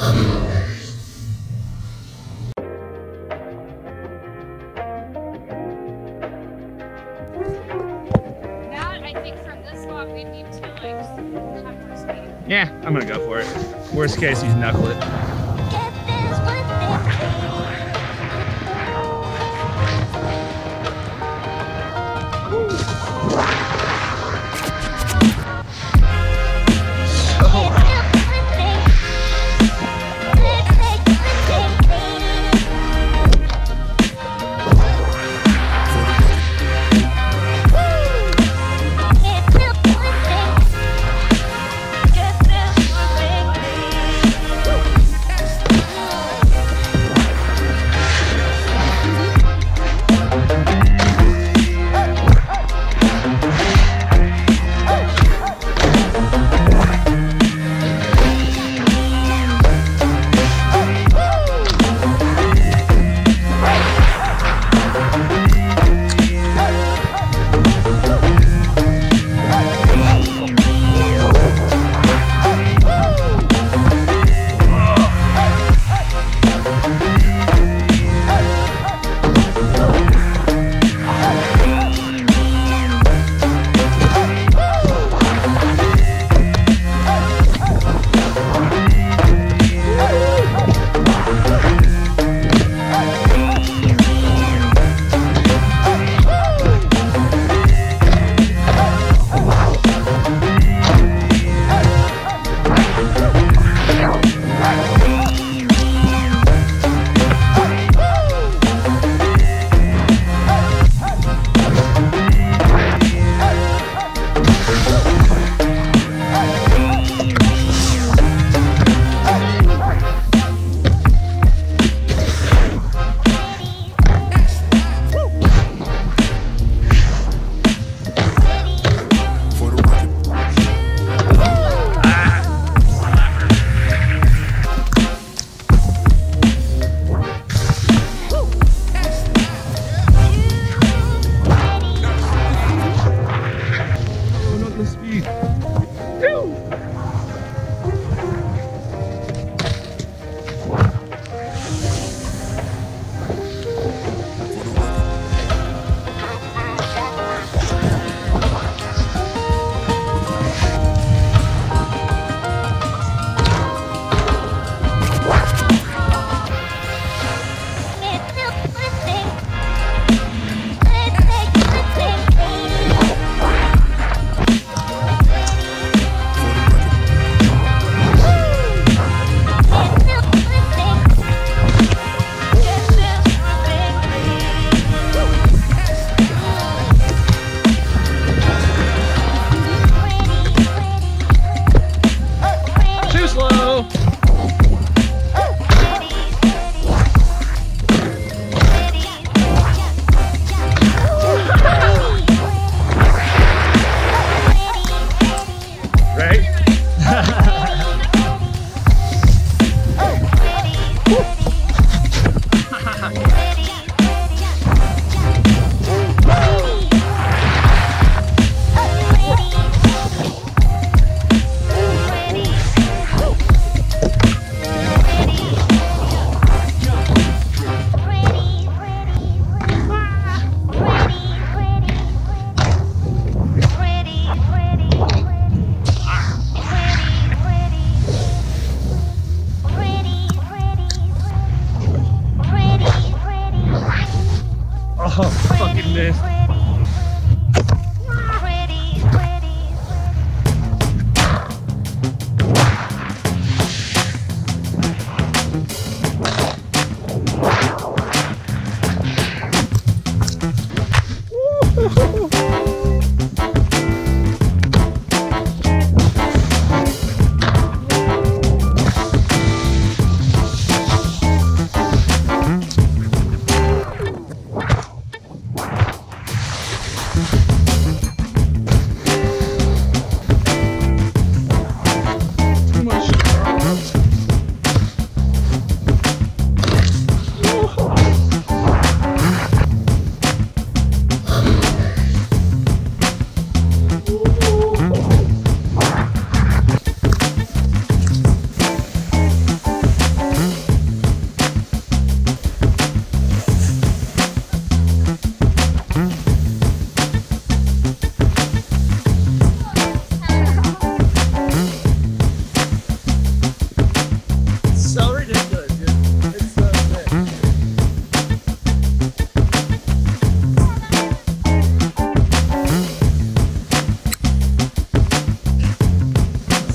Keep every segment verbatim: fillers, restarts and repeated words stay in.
Yeah, I'm gonna go for it. Worst case, he's knuckle it.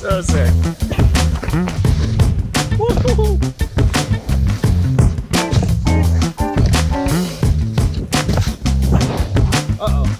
So sick. Woo-hoo-hoo. Uh-oh.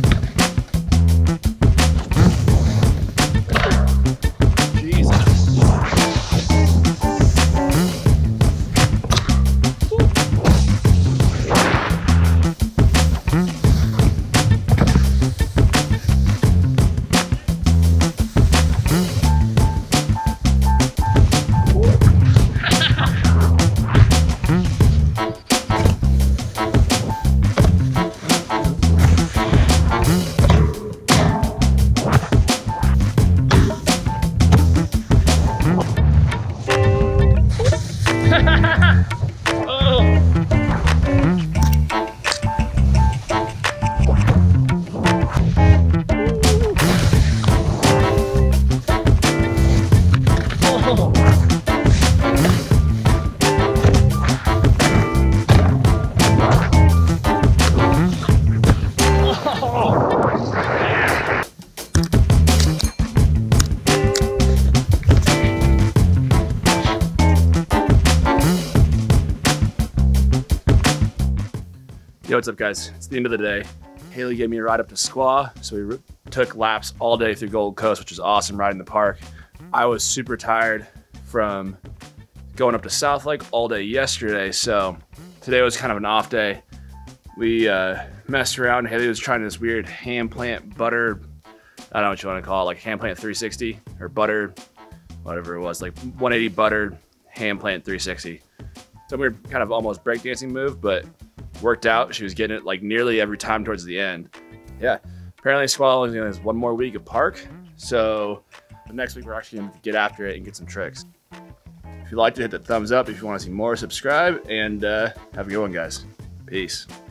Yo, what's up guys? It's the end of the day. Haley gave me a ride up to Squaw, so we took laps all day through Gold Coast, which was awesome riding the park. I was super tired from going up to South Lake all day yesterday, so today was kind of an off day. We uh, messed around. Haley was trying this weird hand plant butter, I don't know what you want to call it, like hand plant three sixty or butter, whatever it was, like one eighty butter hand plant three sixty. Some weird kind of almost breakdancing move, but worked out. She was getting it like nearly every time towards the end. Yeah, apparently Squaw has one more week of park, so next week we're actually gonna get after it and get some tricks. If you liked it, hit the thumbs up. If you want to see more, subscribe, and uh, have a good one, guys. Peace.